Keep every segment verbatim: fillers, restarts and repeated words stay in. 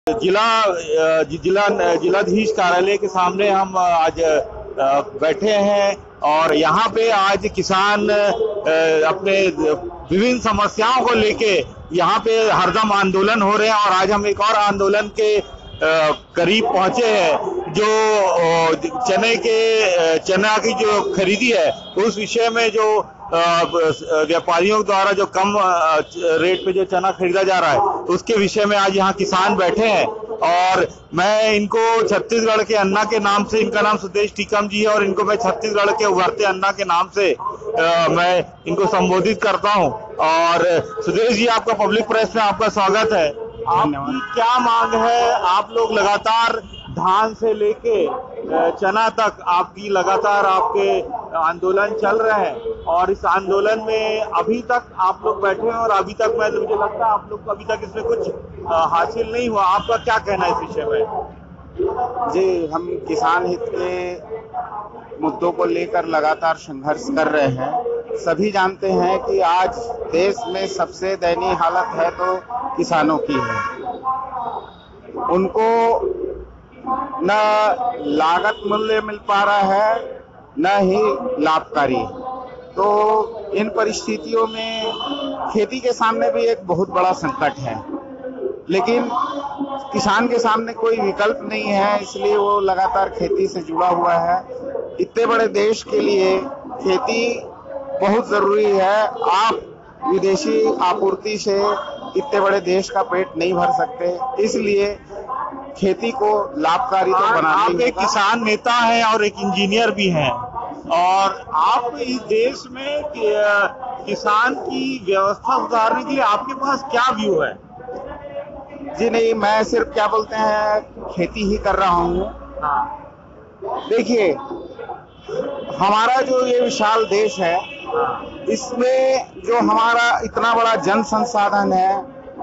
जिला जिला जिलाधीश कार्यालय के सामने हम आज बैठे हैं और यहाँ पे आज किसान अपने विभिन्न समस्याओं को लेके यहाँ पे हरदम आंदोलन हो रहे हैं और आज हम एक और आंदोलन के करीब पहुंचे हैं जो चने के चना की जो खरीदी है उस विषय में जो व्यापारियों द्वारा जो कम रेट पे जो चना खरीदा जा रहा है उसके विषय में आज यहाँ किसान बैठे हैं और मैं इनको छत्तीसगढ़ के अन्ना के नाम से, इनका नाम सुदेश टीकम जी है और इनको मैं छत्तीसगढ़ के उभरते अन्ना के नाम से आ, मैं इनको संबोधित करता हूँ। और सुदेश जी, आपका पब्लिक प्रेस में आपका स्वागत है। आपकी क्या मांग है? आप लोग लगातार धान से लेके चना तक आपकी लगातार आपके आंदोलन चल रहे हैं और इस आंदोलन में अभी तक आप लोग बैठे हैं और अभी तक मैं मुझे लगता है आप लोग को अभी तक इसमें कुछ हासिल नहीं हुआ। आपका क्या कहना है इस विषय में? जी, हम किसान हित के मुद्दों को लेकर लगातार संघर्ष कर रहे हैं। सभी जानते हैं कि आज देश में सबसे दयनीय हालत है तो किसानों की है। उनको न लागत मूल्य मिल पा रहा है न ही लाभकारी। तो इन परिस्थितियों में खेती के सामने भी एक बहुत बड़ा संकट है, लेकिन किसान के सामने कोई विकल्प नहीं है, इसलिए वो लगातार खेती से जुड़ा हुआ है। इतने बड़े देश के लिए खेती बहुत जरूरी है। आप विदेशी आपूर्ति से इतने बड़े देश का पेट नहीं भर सकते, इसलिए खेती को लाभकारी तो बनाना। आप एक किसान नेता हैं और एक इंजीनियर भी हैं और आप इस देश में किसान की व्यवस्था सुधारने के लिए आपके पास क्या व्यू है? जी नहीं, मैं सिर्फ क्या बोलते हैं खेती ही कर रहा हूँ। हाँ। देखिए, हमारा जो ये विशाल देश है, इसमें जो हमारा इतना बड़ा जन संसाधन है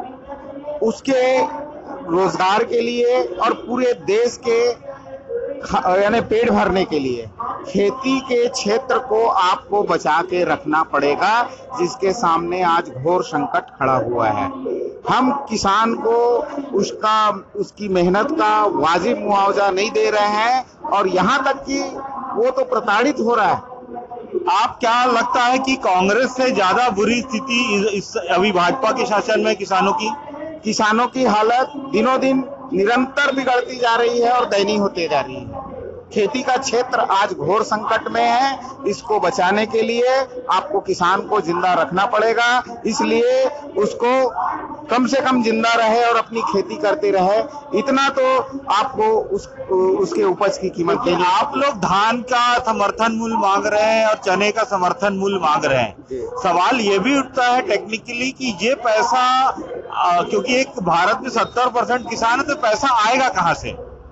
उसके रोजगार के लिए और पूरे देश के यानी पेट भरने के लिए खेती के क्षेत्र को आपको बचा के रखना पड़ेगा, जिसके सामने आज घोर संकट खड़ा हुआ है। हम किसान को उसका उसकी मेहनत का वाजिब मुआवजा नहीं दे रहे हैं और यहाँ तक कि वो तो प्रताड़ित हो रहा है। आप क्या लगता है कि कांग्रेस से ज्यादा बुरी स्थिति इस अभी भाजपा के शासन में किसानों की? किसानों की हालत दिनों दिन निरंतर बिगड़ती जा रही है और दयनीय होती जा रही है। खेती का क्षेत्र आज घोर संकट में है। इसको बचाने के लिए आपको किसान को जिंदा रखना पड़ेगा, इसलिए उसको कम से कम जिंदा रहे और अपनी खेती करते रहे। इतना तो आपको उस उसके उपज की कीमत देनी। आप लोग धान का समर्थन मूल्य मांग रहे हैं और चने का समर्थन मूल्य मांग रहे हैं। सवाल ये भी उठता है टेक्निकली कि ये पैसा आ, क्योंकि एक भारत में सत्तर परसेंट किसान है तो पैसा आएगा कहाँ से?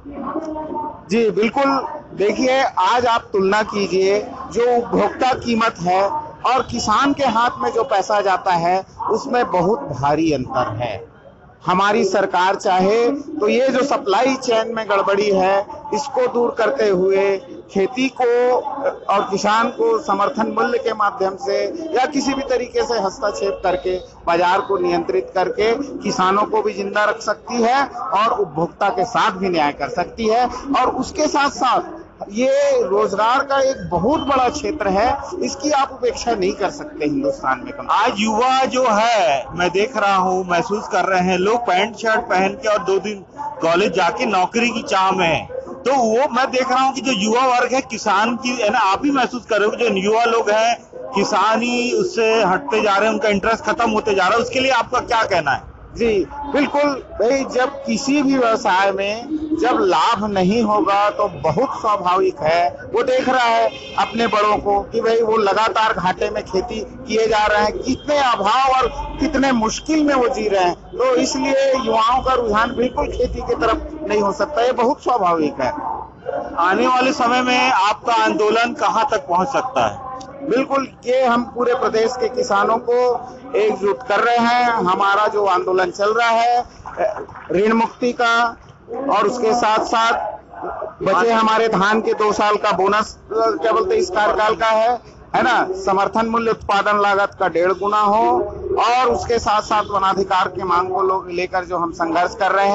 जी बिल्कुल, देखिए आज आप तुलना कीजिए जो उपभोक्ता कीमत है और किसान के हाथ में जो पैसा जाता है उसमें बहुत भारी अंतर है। हमारी सरकार चाहे तो ये जो सप्लाई चेन में गड़बड़ी है इसको दूर करते हुए खेती को और किसान को समर्थन मूल्य के माध्यम से या किसी भी तरीके से हस्तक्षेप करके बाजार को नियंत्रित करके किसानों को भी जिंदा रख सकती है और उपभोक्ता के साथ भी न्याय कर सकती है। और उसके साथ साथ ये रोजगार का एक बहुत बड़ा क्षेत्र है, इसकी आप उपेक्षा नहीं कर सकते हिंदुस्तान में। कम आज युवा जो है मैं देख रहा हूँ, महसूस कर रहे हैं, लोग पैंट शर्ट पहन के और दो दिन कॉलेज जाके नौकरी की चाह में है। तो वो मैं देख रहा हूँ कि जो युवा वर्ग है किसान की है ना, आप भी महसूस कर रहे हो जो युवा लोग हैं किसान ही उससे हटते जा रहे हैं, उनका इंटरेस्ट खत्म होते जा रहा है। उसके लिए आपका क्या कहना है? जी बिल्कुल भाई, जब किसी भी व्यवसाय में जब लाभ नहीं होगा तो बहुत स्वाभाविक है, वो देख रहा है अपने बड़ों को कि भाई वो लगातार घाटे में खेती किए जा रहे हैं, कितने अभाव और कितने मुश्किल में वो जी रहे हैं। तो इसलिए युवाओं का रुझान बिल्कुल खेती की तरफ नहीं हो सकता, ये बहुत स्वाभाविक है। आने वाले समय में आपका आंदोलन कहाँ तक पहुँच सकता है? बिल्कुल, ये हम पूरे प्रदेश के किसानों को एकजुट कर रहे हैं। हमारा जो आंदोलन चल रहा है ऋण मुक्ति का और उसके साथ साथ बचे हमारे धान के दो साल का बोनस क्या बोलते इस कार्यकाल का है है ना, समर्थन मूल्य उत्पादन लागत का डेढ़ गुना हो और उसके साथ साथ वनाधिकार के मांग को लेकर जो हम संघर्ष कर रहे हैं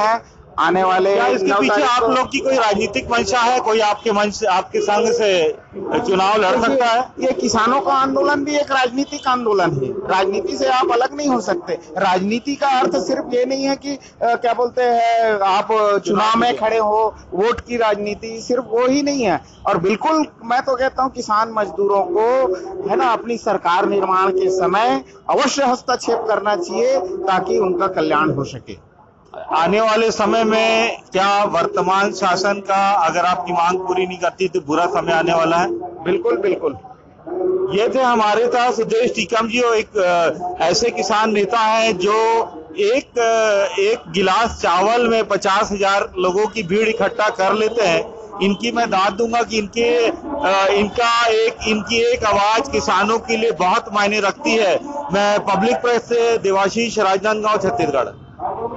आने वाले क्या इसके पीछे आप लोग की कोई राजनीतिक मंशा है? कोई आपके मंच आपके संघ से चुनाव लड़ सकता है? ये किसानों का आंदोलन भी एक राजनीतिक आंदोलन है। राजनीति से आप अलग नहीं हो सकते। राजनीति का अर्थ सिर्फ ये नहीं है कि आ, क्या बोलते हैं आप चुनाव में खड़े हो, वोट की राजनीति सिर्फ वो ही नहीं है। और बिल्कुल मैं तो कहता हूँ किसान मजदूरों को है ना अपनी सरकार निर्माण के समय अवश्य हस्तक्षेप करना चाहिए ताकि उनका कल्याण हो सके। आने वाले समय में क्या वर्तमान शासन का अगर आपकी मांग पूरी नहीं करती तो बुरा समय आने वाला है? बिल्कुल बिल्कुल। ये थे हमारे साथ सुदेश टीकम जी, एक ऐसे किसान नेता हैं जो एक एक गिलास चावल में पचास हजार लोगों की भीड़ इकट्ठा कर लेते हैं। इनकी मैं दाद दूंगा कि इनके इनका एक इनकी एक आवाज किसानों के लिए बहुत मायने रखती है। मैं पब्लिक प्रेस से देवाशीष, राजनांदगांव, छत्तीसगढ़।